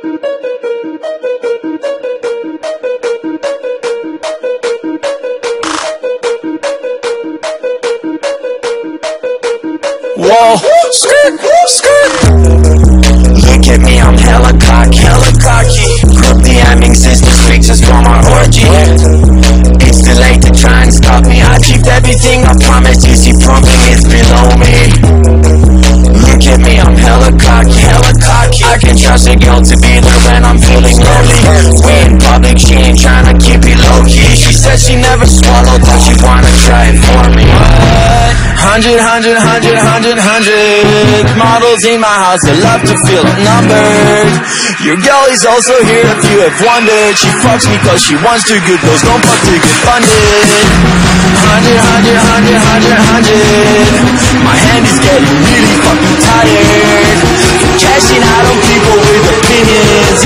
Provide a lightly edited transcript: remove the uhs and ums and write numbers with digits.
Whoa, skirt, skirt. Look at me, I'm hella cocky, hella cocky. Group DMing sisters, pictures from our orgy. It's too late to try and stop me. I achieved everything I promised you, see proving it's below me. Look at me, I'm hella cocky, hella cocky. I can trust a girl to be there when I'm feeling lonely. We in public, she ain't tryna keep it low-key. She said she never swallowed, but she wanna try it for me. What? 100 models in my house, I love to feel numbered. Your girl is also here if you have wondered. She fucks me cause she wants to, good girls don't fuck to get funded. 100 my hand is getting really fucking tired. Cashing out on people with